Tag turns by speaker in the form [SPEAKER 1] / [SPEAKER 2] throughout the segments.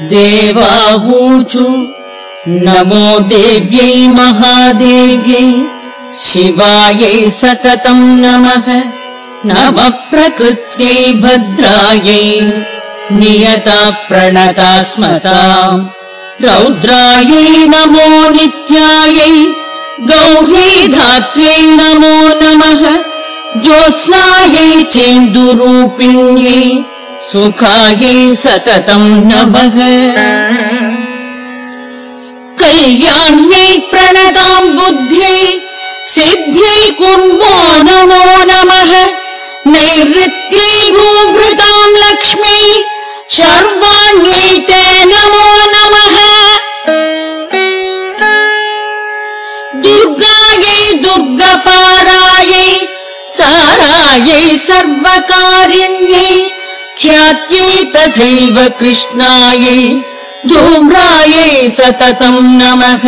[SPEAKER 1] देवावूचु नमो देव्यै महादेव्यै शिवायै सततं नमः नमः प्रकृत्यै भद्रायै नियता प्रणता स्मताम् रौद्रायै नमो नित्यायै गौर्यै धात्र्यै नमो नमः ज्योत्स्नायै चेन्दुरूपिण्यै सुखायै सततं नमः कल्याण्यै प्रणतां बुद्ध्यै सिद्ध्यै कुर्मो नमो नमः नैऋत्यै भूभृतां लक्ष्मी शर्वाण्यै ते नमो नमः दुर्गायै दुर्गपारायै सारायै सर्वकारिण्यै ख्यात्यै तथैव कृष्णायै धूम्रायै सततं नमः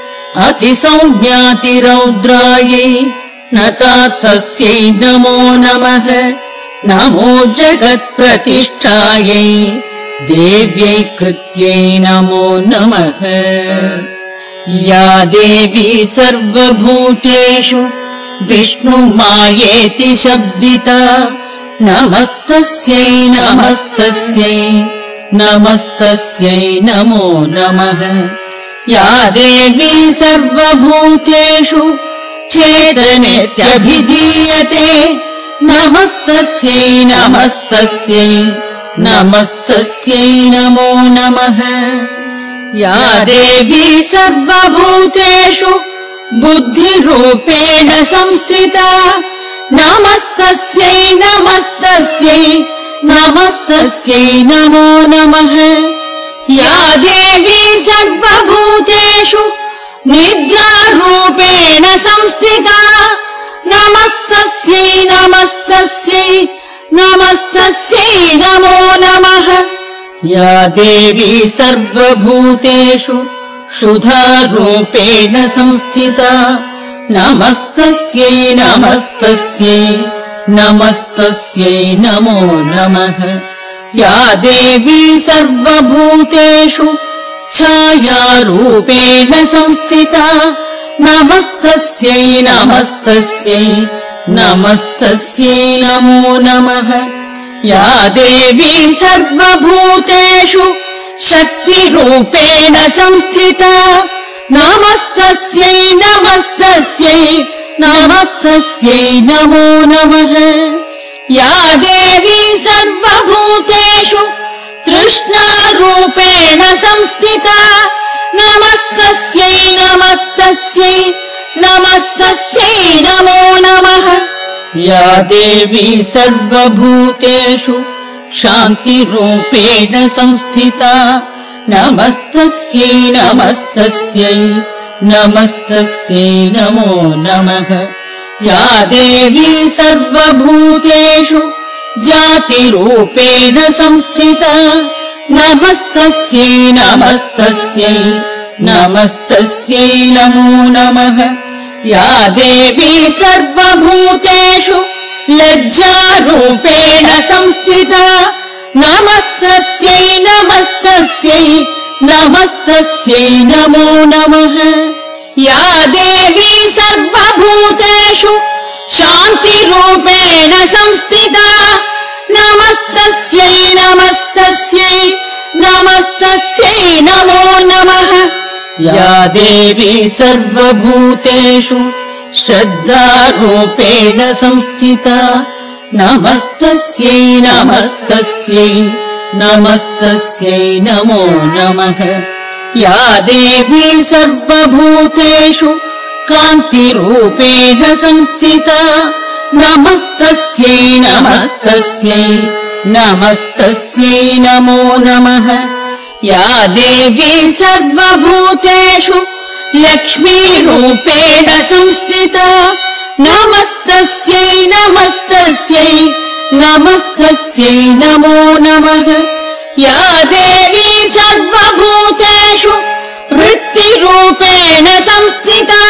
[SPEAKER 1] अतिसौम्यातिरौद्रायै नतातस्यै नमो नमः नमो जगत्प्रतिष्ठायै देव्यै कृत्यै नमो नमः या देवी सर्वभूतेषु विष्णुमायेति शब्दिता नमस्तस्यै नमस्तस्यै नमस्तस्यै नमो नमः या देवी सर्वभूतेषु चेतनेत्यभिधीयते नमस्तस्यै नमस्तस्यै नमस्तस्यै नमो नमः या देवी सर्वभूतेषु बुद्धिरूपेण संस्थिता नमस्तस्यै नमस्तस्यै नमस्तस्यै नमो नमः या देवी सर्वभूतेषु निद्रारूपेण संस्थिता नमस्तस्यै नमस्तस्यै नमस्तस्यै नमो नमः या देवी सर्वभूतेषु क्षुधारूपेण संस्थिता नमस्तस्यै नमस्तस्यै नमस्तस्यै नमो नमः या देवी सर्वभूतेषु छायारूपेण संस्थिता नमस्तस्यै नमस्तस्यै नमस्तस्यै नमो नमः या देवी सर्वभूतेषु शक्तिरूपेण संस्थिता नमस्तस्यै नमस्तस्यै नमस्तस्यै नमो नमः या देवी सर्वभूतेषु तृष्णारूपेण संस्थिता नमस्तस्यै नमस्तस्यै नमस्तस्यै नमो नमः या देवी सर्वभूतेषु शान्तिरूपेण संस्थिता नमस्तस्यै नमस्तस्यै नमस्तस्यै नमो नमः या देवी सर्वभूतेषु जातिरूपेण संस्थिता नमस्तस्यै नमस्तस्यै नमस्तस्यै नमो नमः या देवी सर्वभूतेषु लज्जारूपेण संस्थिता नमस्तस्यै नमस्तस्यै नमस्तस्यै नमो नमः या देवी सर्वभूतेषु शान्तिरूपेण संस्थिता नमस्तस्यै नमस्तस्यै नमस्तस्यै नमो नमः या देवी सर्वभूतेषु श्रद्धारूपेण संस्थिता नमस्तस्यै नमस्तस्यै नमस्तस्यै नमो नमः या देवी सर्वभूतेषु कान्तिरूपेण संस्थिता नमस्तस्यै नमस्तस्यै नमस्तस्यै नमो नमः या देवी सर्वभूतेषु लक्ष्मीरूपेण संस्थिता नमस्तस्यै नमस्तस्यै नमस्तस्यै नमो नमः या देवी सर्वभूतेषु वृत्तिरूपेण संस्थिता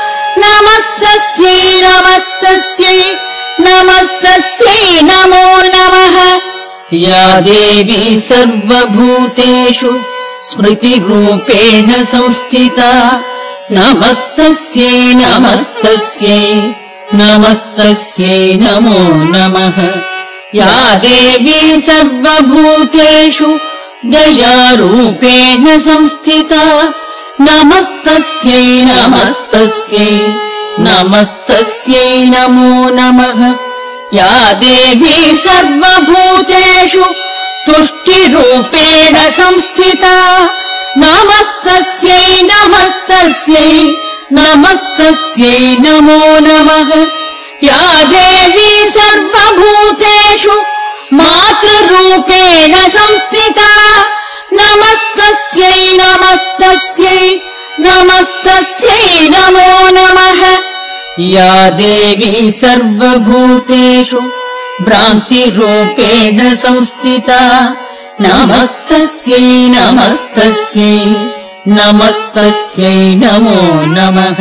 [SPEAKER 1] नमस्तस्यै नमस्तस्यै नमस्तस्यै नमो नमः या देवी सर्वभूतेषु स्मृतिरूपेण संस्थिता नमस्तस्यै नमस्तस्यै नमस्तस्यै नमो नमः या देवी सर्वभूतेषु दयारूपेण संस्थिता नमस्तस्यै नमस्तस्यै नमस्तस्यै नमो नमः या देवी सर्वभूतेषु तुष्टिरूपेण संस्थिता नमस्तस्यै नमस्तस्यै नमस्तस्यै नमो नमः या देवी सर्वभूतेषु मातृरूपेण संस्थिता नमस्तस्यै नमस्तस्यै नमस्तस्यै नमो नमः या देवी सर्वभूतेषु भ्रान्तिरूपेण संस्थिता नमस्तस्यै नमस्तस्यै नमस्तस्यै नमो नमः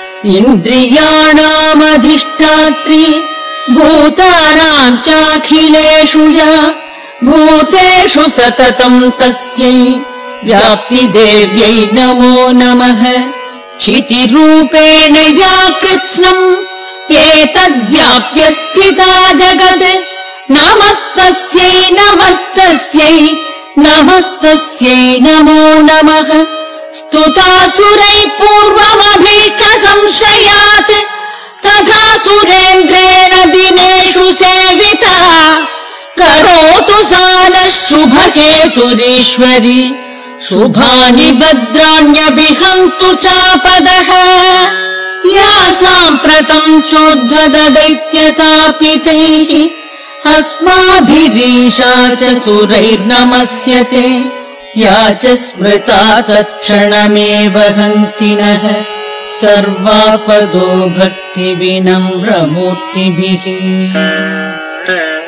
[SPEAKER 1] इन्द्रियाणामधिष्ठात्री भूतानां चाखिलेषु या भूतेषु सततं तस्यै व्याप्तिदेव्यै नमो नमः क्षितिरूपेण या कृत्स्नम् एतद्व्याप्य स्थिता जगत् नमस्तस्यै नमस्तस्यै नमस्तस्यै नमो नमः स्तुतासुरैः पूर्वमभीष्टसंशयात् तथा सुरेन्द्रेण दिनेषु सेविता करोतु सा नः शुभकेतुरीश्वरी शुभानि भद्राण्यभिहन्तु चापदः या साम्प्रतं चोद्धतदैत्यतापितैः अस्माभिरीशा च सुरैर्नमस्यते या च स्मृता तत्क्षणमेव हन्ति नः सर्वापदो भक्तिविनम्रमूर्तिभिः।